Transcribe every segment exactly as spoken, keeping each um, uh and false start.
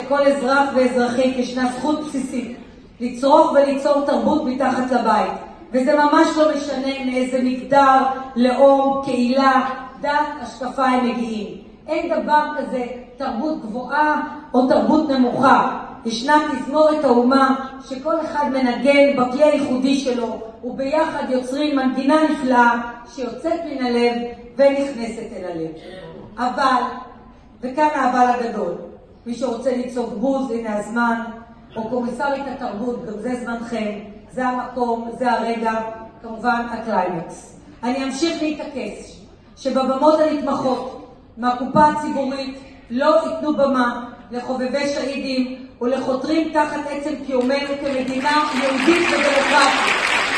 לכל אזרח ואזרחית ישנה זכות בסיסית לצרוך וליצור תרבות מתחת לבית, וזה ממש לא משנה מאיזה מגדר, לאום, קהילה, דת, השקפה הם מגיעים. אין דבר כזה תרבות גבוהה או תרבות נמוכה. ישנה תזמורת האומה שכל אחד מנגן בכלי הייחודי שלו, וביחד יוצרים מנגינה נפלאה שיוצאת מן הלב ונכנסת אל הלב. אבל, וכאן האבל הגדול, מי שרוצה ליצור בוז, הנה הזמן, או קומיסרית התרבות, גם זה זמנכם, זה המקום, זה הרגע, כמובן הקליימקס. אני אמשיך להתעקש שבבמות הנתמכות מהקופה הציבורית לא ייתנו במה לחובבי שהידים ולחותרים תחת עצם קיומנו כמדינה יהודית ודמוקרטית.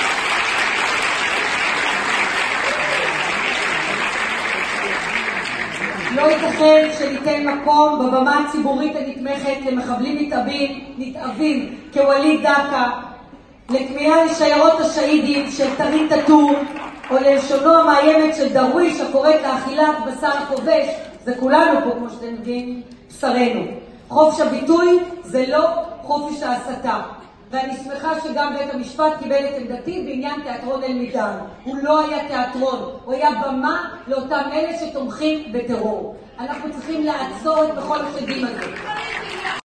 לא ייתכן שניתן מקום בבמה הציבורית הנתמכת למחבלים נתעבים, נתעבים כווליד דקה, לכמיהה לשיירות השהידים של תרין טאטור, או ללשונו המאיימת של דרוויש הקוראת לאכילת בשר הכובש. זה כולנו פה, כמו שאתם מבינים, בשרנו. חופש הביטוי זה לא חופש ההסתה. ואני שמחה שגם בית המשפט קיבל את עמדתי בעניין תיאטרון אל-מידאן. הוא לא היה תיאטרון, הוא היה במה לאותם אלה שתומכים בטרור. אנחנו צריכים לעצור את בכל השדים הזה.